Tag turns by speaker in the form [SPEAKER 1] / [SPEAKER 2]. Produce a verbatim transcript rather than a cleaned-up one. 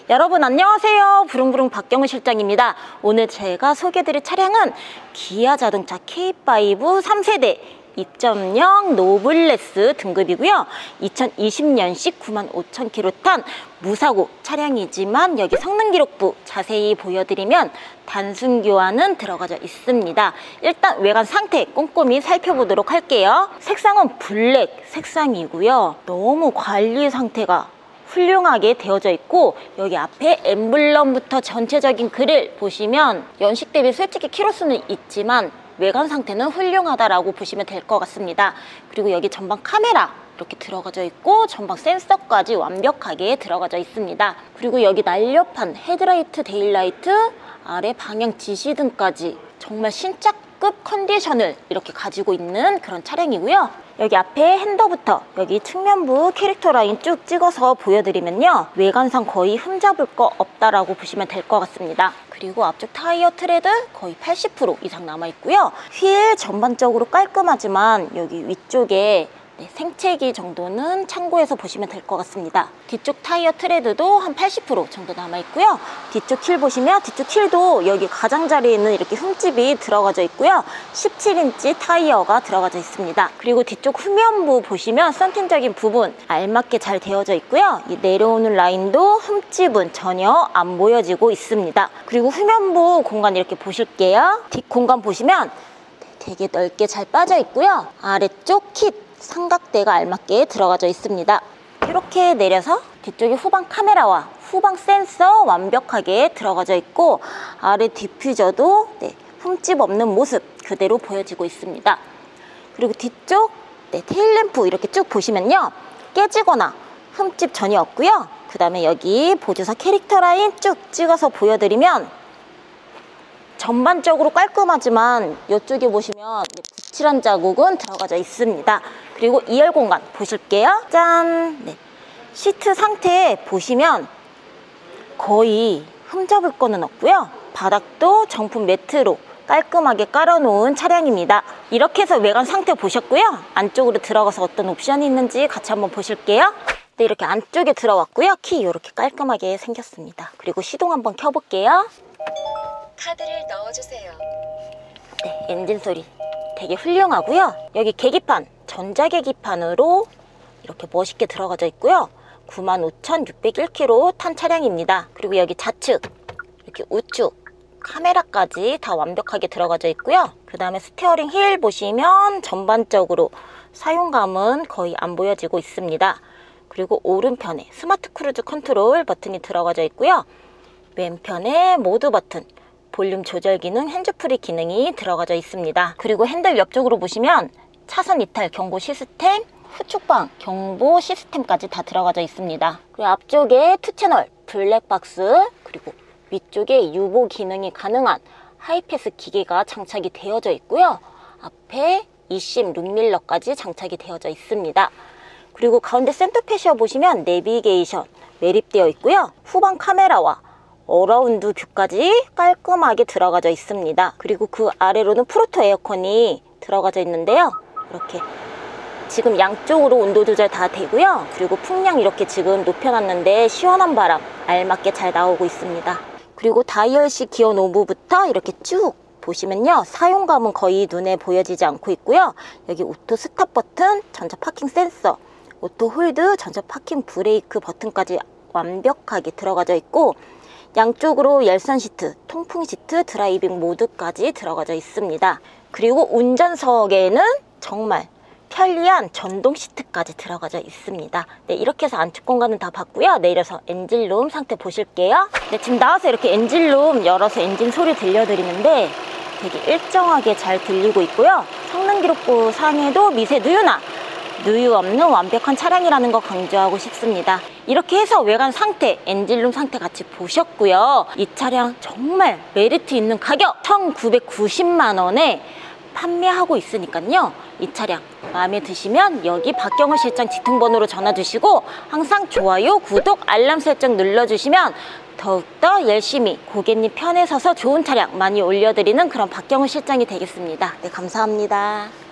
[SPEAKER 1] 여러분 안녕하세요. 부릉부릉 박경우 실장입니다. 오늘 제가 소개해드릴 차량은 기아 자동차 케이 파이브 삼 세대 이 점 영 노블레스 등급이고요. 이천이십 년식 구만 오천 킬로미터 탄 무사고 차량이지만 여기 성능기록부 자세히 보여드리면 단순 교환은 들어가져 있습니다. 일단 외관 상태 꼼꼼히 살펴보도록 할게요. 색상은 블랙 색상이고요. 너무 관리 상태가 훌륭하게 되어져 있고, 여기 앞에 엠블럼부터 전체적인 그릴 보시면 연식 대비 솔직히 키로수는 있지만 외관 상태는 훌륭하다라고 보시면 될 것 같습니다. 그리고 여기 전방 카메라 이렇게 들어가져 있고 전방 센서까지 완벽하게 들어가져 있습니다. 그리고 여기 날렵한 헤드라이트, 데일라이트, 아래 방향 지시등까지 정말 신차급 컨디션을 이렇게 가지고 있는 그런 차량이고요. 여기 앞에 핸더부터 여기 측면부 캐릭터 라인 쭉 찍어서 보여드리면요, 외관상 거의 흠잡을 거 없다라고 보시면 될 것 같습니다. 그리고 앞쪽 타이어 트레드 거의 팔십 퍼센트 이상 남아있고요. 휠 전반적으로 깔끔하지만 여기 위쪽에 네, 생채기 정도는 참고해서 보시면 될 것 같습니다. 뒤쪽 타이어 트레드도 한 팔십 퍼센트 정도 남아있고요. 뒤쪽 휠 보시면 뒤쪽 휠도 여기 가장자리에는 이렇게 흠집이 들어가져 있고요. 십칠 인치 타이어가 들어가져 있습니다. 그리고 뒤쪽 후면부 보시면 썬팅적인 부분 알맞게 잘 되어져 있고요. 이 내려오는 라인도 흠집은 전혀 안 보여지고 있습니다. 그리고 후면부 공간 이렇게 보실게요. 뒷 공간 보시면 되게 넓게 잘 빠져 있고요. 아래쪽 킷 삼각대가 알맞게 들어가져 있습니다. 이렇게 내려서 뒤쪽에 후방 카메라와 후방 센서 완벽하게 들어가져 있고, 아래 디퓨저도 네, 흠집 없는 모습 그대로 보여지고 있습니다. 그리고 뒤쪽 네, 테일램프 이렇게 쭉 보시면요, 깨지거나 흠집 전혀 없고요. 그 다음에 여기 보조사 캐릭터 라인 쭉 찍어서 보여드리면 전반적으로 깔끔하지만 이쪽에 보시면 붓칠한 자국은 들어가져 있습니다. 그리고 이 열 공간 보실게요. 짠! 네. 시트 상태 보시면 거의 흠잡을 거는 없고요. 바닥도 정품 매트로 깔끔하게 깔아놓은 차량입니다. 이렇게 해서 외관 상태 보셨고요. 안쪽으로 들어가서 어떤 옵션이 있는지 같이 한번 보실게요. 네, 이렇게 안쪽에 들어왔고요. 키 이렇게 깔끔하게 생겼습니다. 그리고 시동 한번 켜볼게요.
[SPEAKER 2] 카드를 넣어주세요.
[SPEAKER 1] 네, 엔진 소리 되게 훌륭하고요. 여기 계기판 전자계기판으로 이렇게 멋있게 들어가져 있고요. 구만 오천 육백일 킬로미터 탄 차량입니다. 그리고 여기 좌측 이렇게 우측 카메라까지 다 완벽하게 들어가져 있고요. 그 다음에 스티어링 휠 보시면 전반적으로 사용감은 거의 안 보여지고 있습니다. 그리고 오른편에 스마트 크루즈 컨트롤 버튼이 들어가져 있고요. 왼편에 모드 버튼, 볼륨 조절 기능, 핸즈프리 기능이 들어가져 있습니다. 그리고 핸들 옆쪽으로 보시면 차선 이탈 경고 시스템, 후측방 경보 시스템까지 다 들어가져 있습니다. 그리고 앞쪽에 투 채널 블랙박스, 그리고 위쪽에 유보 기능이 가능한 하이패스 기계가 장착이 되어져 있고요. 앞에 이심 룸밀러까지 장착이 되어져 있습니다. 그리고 가운데 센터 패시어 보시면 내비게이션 매립되어 있고요. 후방 카메라와 어라운드 뷰까지 깔끔하게 들어가져 있습니다. 그리고 그 아래로는 프로토 에어컨이 들어가져 있는데요. 이렇게 지금 양쪽으로 온도 조절 다 되고요. 그리고 풍량 이렇게 지금 높여놨는데 시원한 바람 알맞게 잘 나오고 있습니다. 그리고 다이얼식 기어 노브부터 이렇게 쭉 보시면요, 사용감은 거의 눈에 보여지지 않고 있고요. 여기 오토 스탑 버튼, 전자 파킹 센서, 오토 홀드, 전자 파킹 브레이크 버튼까지 완벽하게 들어가져 있고, 양쪽으로 열선 시트, 통풍 시트, 드라이빙 모드까지 들어가져 있습니다. 그리고 운전석에는 정말 편리한 전동 시트까지 들어가져 있습니다. 네, 이렇게 해서 안쪽 공간은 다 봤고요. 내려서 엔진룸 상태 보실게요. 네, 지금 나와서 이렇게 엔진룸 열어서 엔진 소리 들려드리는데 되게 일정하게 잘 들리고 있고요. 성능기록부 상에도 미세 누유나 누유 없는 완벽한 차량이라는 거 강조하고 싶습니다. 이렇게 해서 외관 상태, 엔진룸 상태 같이 보셨고요. 이 차량 정말 메리트 있는 가격 천구백구십만 원에 판매하고 있으니까요. 이 차량 마음에 드시면 여기 박경우 실장 지통번호로 전화 주시고 항상 좋아요, 구독, 알람 설정 눌러주시면 더욱더 열심히 고객님 편에 서서 좋은 차량 많이 올려드리는 그런 박경우 실장이 되겠습니다. 네, 감사합니다.